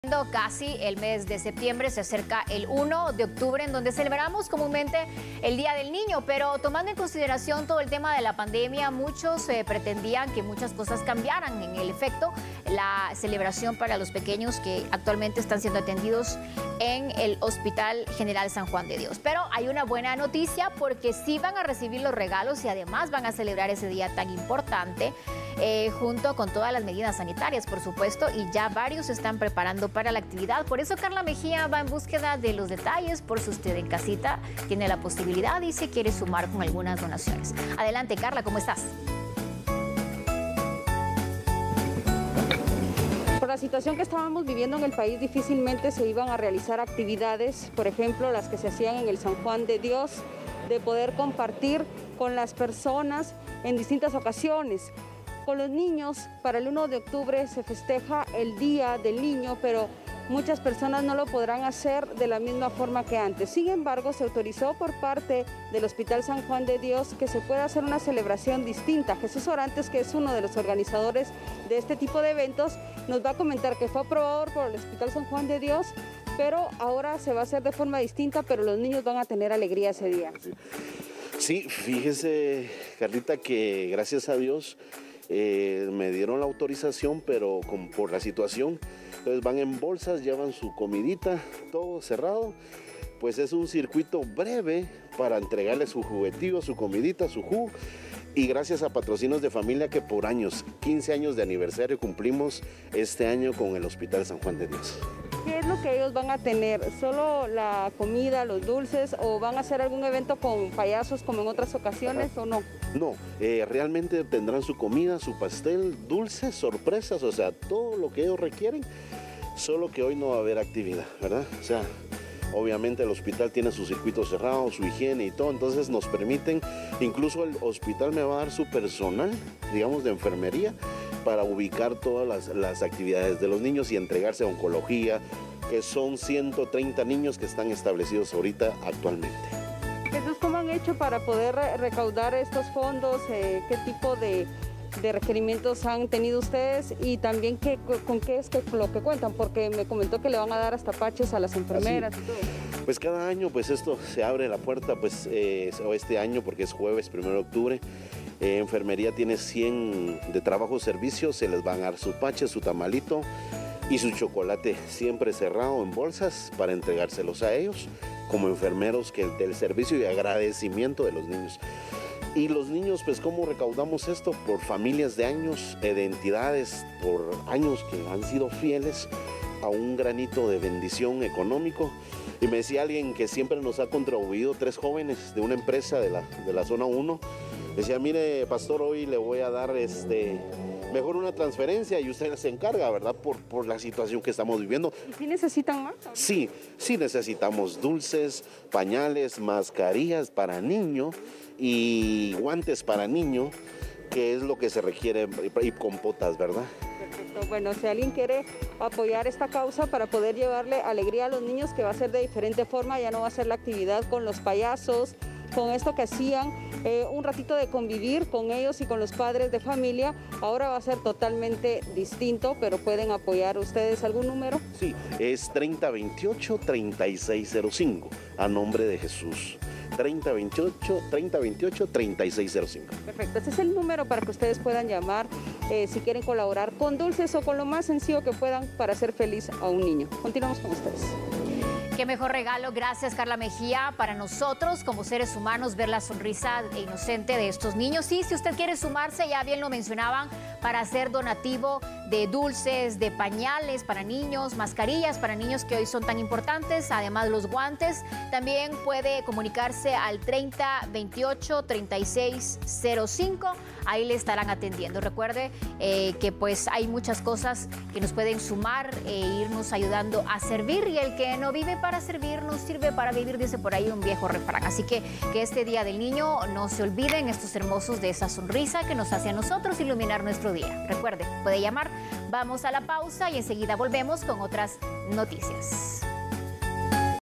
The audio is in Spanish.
Casi el mes de septiembre, se acerca el 1 de octubre, en donde celebramos comúnmente el Día del Niño, pero tomando en consideración todo el tema de la pandemia, muchos pretendían que muchas cosas cambiaran. En el efecto, la celebración para los pequeños que actualmente están siendo atendidos en el Hospital General San Juan de Dios. Pero hay una buena noticia, porque sí van a recibir los regalos y además van a celebrar ese día tan importante, junto con todas las medidas sanitarias, por supuesto, y ya varios se están preparando para la actividad. Por eso Carla Mejía va en búsqueda de los detalles, por si usted en casita tiene la posibilidad y se quiere sumar con algunas donaciones. Adelante, Carla, ¿cómo estás? Por la situación que estábamos viviendo en el país, difícilmente se iban a realizar actividades, por ejemplo, las que se hacían en el San Juan de Dios, de poder compartir con las personas en distintas ocasiones. Con los niños, para el 1 de octubre se festeja el Día del Niño, pero muchas personas no lo podrán hacer de la misma forma que antes. Sin embargo, se autorizó por parte del Hospital San Juan de Dios que se pueda hacer una celebración distinta. Jesús Orantes, que es uno de los organizadores de este tipo de eventos, nos va a comentar que fue aprobado por el Hospital San Juan de Dios, pero ahora se va a hacer de forma distinta, pero los niños van a tener alegría ese día. Sí, fíjese, Carlita, que gracias a Dios me dieron la autorización, pero por la situación, entonces van en bolsas, llevan su comidita, todo cerrado. Pues es un circuito breve para entregarle su juguetillo, su comidita, su jugo. Y gracias a Patrocinos de Familia, que por años, 15 años de aniversario cumplimos este año con el Hospital San Juan de Dios. ¿Qué es lo que ellos van a tener? ¿Solo la comida, los dulces, o van a hacer algún evento con payasos como en otras ocasiones o no? No, realmente tendrán su comida, su pastel, dulces, sorpresas, o sea, todo lo que ellos requieren, solo que hoy no va a haber actividad, ¿verdad? O sea, obviamente el hospital tiene su circuito cerrado, su higiene y todo, entonces nos permiten, incluso el hospital me va a dar su personal, digamos, de enfermería, para ubicar todas las actividades de los niños y entregarse a oncología, que son 130 niños que están establecidos ahorita actualmente. Jesús, ¿cómo han hecho para poder recaudar estos fondos? ¿Qué tipo de requerimientos han tenido ustedes? Y también con qué es lo que cuentan, porque me comentó que le van a dar hasta paches a las enfermeras y todo. Pues cada año pues esto se abre la puerta, pues este año, porque es jueves 1 de octubre, enfermería tiene 100 de trabajo servicio, se les van a dar su pache, su tamalito y su chocolate, siempre cerrado en bolsas para entregárselos a ellos como enfermeros del servicio y agradecimiento de los niños. Y los niños, pues, ¿cómo recaudamos esto? Por familias de años, de entidades, por años que han sido fieles a un granito de bendición económico. Y me decía alguien que siempre nos ha contribuido, 3 jóvenes de una empresa de la zona 1. Decía, mire, pastor, hoy le voy a dar mejor una transferencia y usted se encarga, ¿verdad? Por la situación que estamos viviendo. ¿Y si necesitan más? Sí necesitamos dulces, pañales, mascarillas para niño y guantes para niño, que es lo que se requiere, y compotas, ¿verdad? Perfecto. Bueno, si alguien quiere apoyar esta causa para poder llevarle alegría a los niños, que va a ser de diferente forma, ya no va a ser la actividad con los payasos, con esto que hacían, un ratito de convivir con ellos y con los padres de familia, ahora va a ser totalmente distinto, pero pueden apoyar ustedes. ¿Algún número? Sí, es 3028-3605, a nombre de Jesús. 3028-3605. Perfecto, ese es el número para que ustedes puedan llamar si quieren colaborar con dulces o con lo más sencillo que puedan para hacer feliz a un niño. Continuamos con ustedes. Qué mejor regalo, gracias Carla Mejía, para nosotros como seres humanos, ver la sonrisa inocente de estos niños. Y si usted quiere sumarse, ya bien lo mencionaban, para hacer donativo de dulces, de pañales para niños, mascarillas para niños que hoy son tan importantes, además los guantes, también puede comunicarse al 3028-3605, ahí le estarán atendiendo. Recuerde que pues hay muchas cosas que nos pueden sumar e irnos ayudando a servir, y el que no vive para servir no sirve para vivir, dice por ahí un viejo refrán. Así que este Día del Niño no se olviden estos hermosos de esa sonrisa que nos hace a nosotros iluminar nuestro día. Recuerde, puede llamar. Vamos a la pausa y enseguida volvemos con otras noticias.